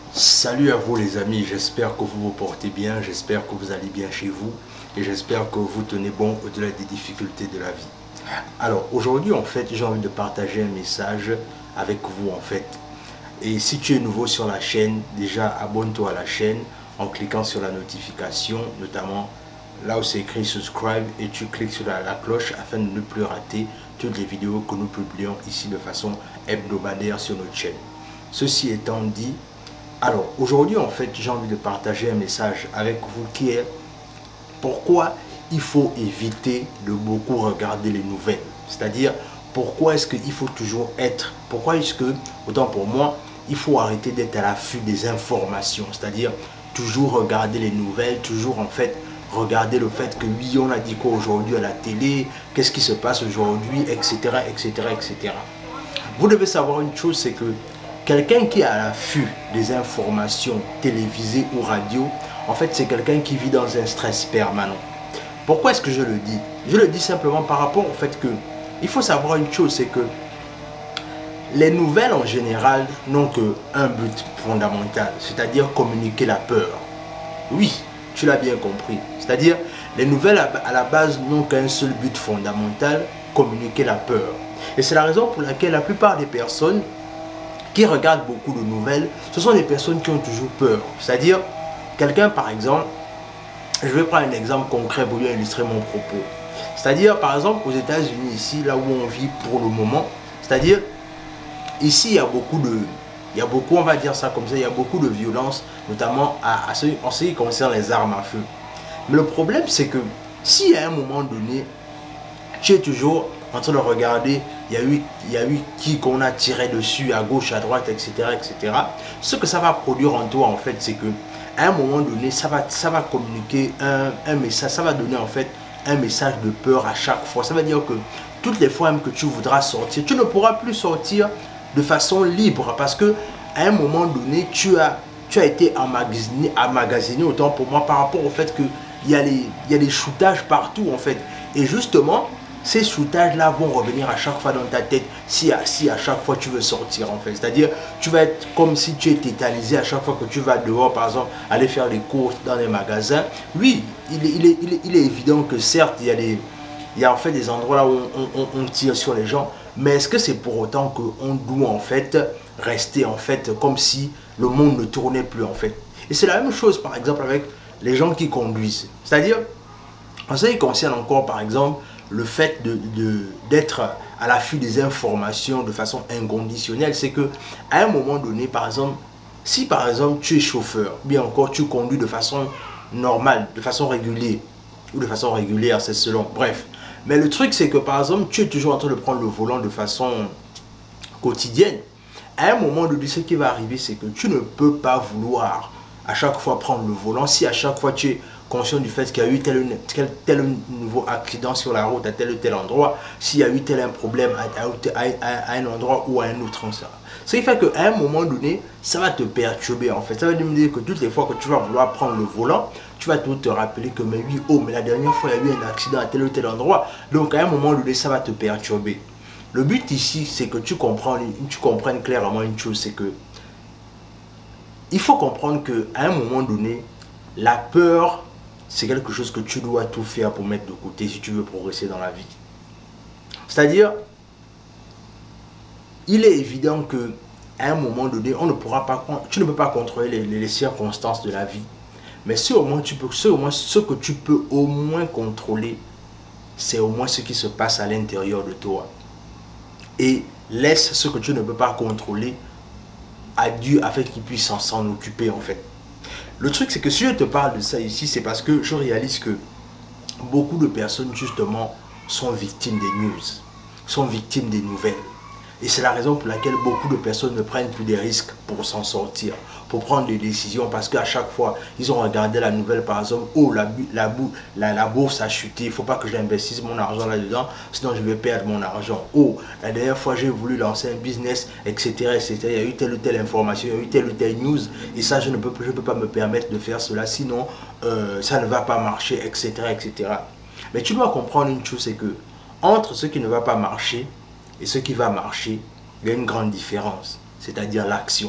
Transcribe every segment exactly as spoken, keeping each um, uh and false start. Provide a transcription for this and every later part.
Salut à vous les amis, j'espère que vous vous portez bien, j'espère que vous allez bien chez vous et j'espère que vous tenez bon au-delà des difficultés de la vie. Alors aujourd'hui en fait j'ai envie de partager un message avec vous en fait. Et si tu es nouveau sur la chaîne, déjà abonne-toi à la chaîne en cliquant sur la notification, notamment là où c'est écrit subscribe et tu cliques sur la, la cloche afin de ne plus rater toutes les vidéos que nous publions ici de façon hebdomadaire sur notre chaîne. Ceci étant dit, alors aujourd'hui en fait j'ai envie de partager un message avec vous qui est pourquoi il faut éviter de beaucoup regarder les nouvelles. C'est-à-dire pourquoi est-ce qu'il faut toujours être, pourquoi est-ce que, autant pour moi, il faut arrêter d'être à l'affût des informations. C'est-à-dire toujours regarder les nouvelles, toujours en fait regarder le fait que oui on a dit quoi aujourd'hui à la télé, qu'est-ce qui se passe aujourd'hui, et cetera, et cetera, et cetera. Vous devez savoir une chose, c'est que quelqu'un qui est à l'affût des informations télévisées ou radio, en fait, c'est quelqu'un qui vit dans un stress permanent. Pourquoi est-ce que je le dis? Je le dis simplement par rapport au fait que il faut savoir une chose, c'est que les nouvelles en général n'ont qu'un but fondamental, c'est-à-dire communiquer la peur. Oui, tu l'as bien compris. C'est-à-dire, les nouvelles à la base n'ont qu'un seul but fondamental, communiquer la peur. Et c'est la raison pour laquelle la plupart des personnes qui regardent beaucoup de nouvelles, ce sont des personnes qui ont toujours peur. C'est-à-dire, quelqu'un par exemple, je vais prendre un exemple concret pour lui illustrer mon propos. C'est-à-dire, par exemple, aux États-Unis, ici, là où on vit pour le moment, c'est-à-dire, ici, il y a beaucoup de, il y a beaucoup, on va dire ça comme ça, il y a beaucoup de violence, notamment à, à ce, en ce qui concerne les armes à feu. Mais le problème, c'est que si à un moment donné, tu es toujours en train de regarder, il y a eu, il y a eu qui qu'on a tiré dessus, à gauche, à droite, et cetera, et cetera. Ce que ça va produire en toi, en fait, c'est que à un moment donné, ça va, ça va communiquer un, un message, ça va donner en fait un message de peur à chaque fois. Ça veut dire que toutes les fois même que tu voudras sortir, tu ne pourras plus sortir de façon libre parce que à un moment donné, tu as, tu as été emmagasiné, emmagasiné, autant pour moi, par rapport au fait qu'il y a les, il y a des shootages partout en fait. Et justement, ces shootages-là vont revenir à chaque fois dans ta tête si à, si à chaque fois tu veux sortir en fait. C'est-à-dire, tu vas être comme si tu es tétanisé à chaque fois que tu vas dehors, par exemple, aller faire des courses dans les magasins. Oui, il est, il est, il est, il est évident que certes, il y a, des, il y a en fait des endroits là où on, on, on tire sur les gens. Mais est-ce que c'est pour autant qu'on doit en fait rester en fait comme si le monde ne tournait plus en fait? Et c'est la même chose par exemple avec les gens qui conduisent. C'est-à-dire, en ce qui concerne encore par exemple le fait de, de, d'être à l'affût des informations de façon inconditionnelle, c'est que à un moment donné, par exemple, si par exemple tu es chauffeur, bien encore tu conduis de façon normale, de façon régulière, ou de façon régulière, c'est selon, bref. Mais le truc c'est que par exemple, tu es toujours en train de prendre le volant de façon quotidienne. À un moment donné, ce qui va arriver, c'est que tu ne peux pas vouloir à chaque fois prendre le volant si à chaque fois tu es conscient du fait qu'il y a eu tel, tel, tel nouveau accident sur la route à tel ou tel endroit, s'il y a eu tel un problème à, à, à, à un endroit ou à un autre. Ce qui fait qu'à un moment donné, ça va te perturber en fait. Ça veut dire que toutes les fois que tu vas vouloir prendre le volant, tu vas tout te rappeler que mais oui, oh, mais la dernière fois il y a eu un accident à tel ou tel endroit. Donc à un moment donné, ça va te perturber. Le but ici, c'est que tu comprends, tu comprennes clairement une chose, c'est que il faut comprendre qu'à un moment donné, la peur, c'est quelque chose que tu dois tout faire pour mettre de côté si tu veux progresser dans la vie. C'est-à-dire, il est évident qu'à un moment donné, on ne pourra pas, tu ne peux pas contrôler les, les circonstances de la vie. Mais ce, au moins, tu peux, ce, au moins, ce que tu peux au moins contrôler, c'est au moins ce qui se passe à l'intérieur de toi. Et laisse ce que tu ne peux pas contrôler à Dieu afin qu'il puisse s'en occuper en fait. Le truc c'est que si je te parle de ça ici, c'est parce que je réalise que beaucoup de personnes justement sont victimes des news, sont victimes des nouvelles. Et c'est la raison pour laquelle beaucoup de personnes ne prennent plus des risques pour s'en sortir, pour prendre des décisions, parce qu'à chaque fois, ils ont regardé la nouvelle, par exemple, oh, la, la, la, la bourse a chuté, il ne faut pas que j'investisse mon argent là-dedans, sinon je vais perdre mon argent. Oh, la dernière fois, j'ai voulu lancer un business, et cetera, et cetera. Il y a eu telle ou telle information, il y a eu telle ou telle news, et ça, je ne peux, je peux pas me permettre de faire cela, sinon euh, ça ne va pas marcher, et cetera, et cetera. Mais tu dois comprendre une chose, c'est que entre ce qui ne va pas marcher, et ce qui va marcher, il y a une grande différence, c'est-à-dire l'action.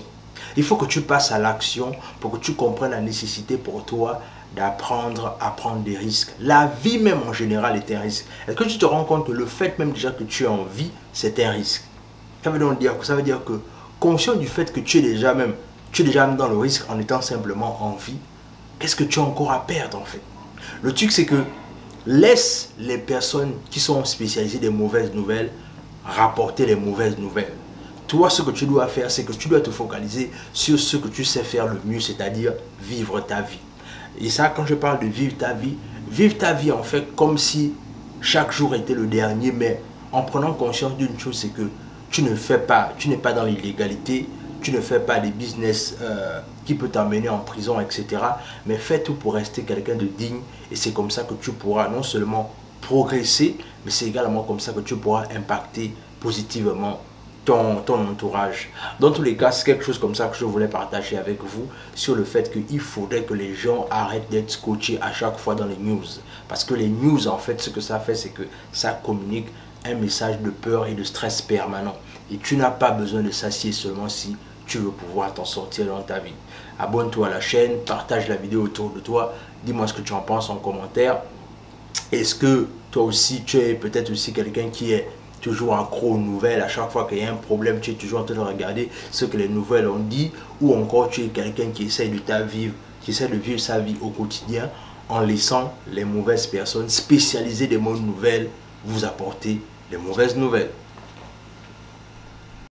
Il faut que tu passes à l'action pour que tu comprennes la nécessité pour toi d'apprendre à prendre des risques. La vie même en général est un risque. Est-ce que tu te rends compte que le fait même déjà que tu es en vie, c'est un risque? Ça veut donc dire que, ça veut dire que conscient du fait que tu es déjà même, tu es déjà même dans le risque en étant simplement en vie, qu'est-ce que tu as encore à perdre en fait? Le truc c'est que laisse les personnes qui sont spécialisées des mauvaises nouvelles rapporter les mauvaises nouvelles. Toi, ce que tu dois faire, c'est que tu dois te focaliser sur ce que tu sais faire le mieux, c'est-à-dire vivre ta vie. Et ça, quand je parle de vivre ta vie, vivre ta vie en fait comme si chaque jour était le dernier, mais en prenant conscience d'une chose, c'est que tu ne fais pas, tu n'es pas dans l'illégalité, tu ne fais pas des business euh, qui peut t'emmener en prison, et cetera. Mais fais tout pour rester quelqu'un de digne et c'est comme ça que tu pourras non seulement progresser, mais c'est également comme ça que tu pourras impacter positivement Ton, ton entourage. Dans tous les cas, c'est quelque chose comme ça que je voulais partager avec vous sur le fait qu'il faudrait que les gens arrêtent d'être scotchés à chaque fois dans les news. Parce que les news, en fait, ce que ça fait, c'est que ça communique un message de peur et de stress permanent. Et tu n'as pas besoin de s'assier seulement si tu veux pouvoir t'en sortir dans ta vie. Abonne-toi à la chaîne, partage la vidéo autour de toi, dis-moi ce que tu en penses en commentaire. Est-ce que toi aussi, tu es peut-être aussi quelqu'un qui est toujours accro aux nouvelles? À chaque fois qu'il y a un problème, tu es toujours en train de regarder ce que les nouvelles ont dit, ou encore tu es quelqu'un qui essaie de ta vivre, qui essaie de vivre sa vie au quotidien en laissant les mauvaises personnes spécialisées des bonnes nouvelles vous apporter les mauvaises nouvelles.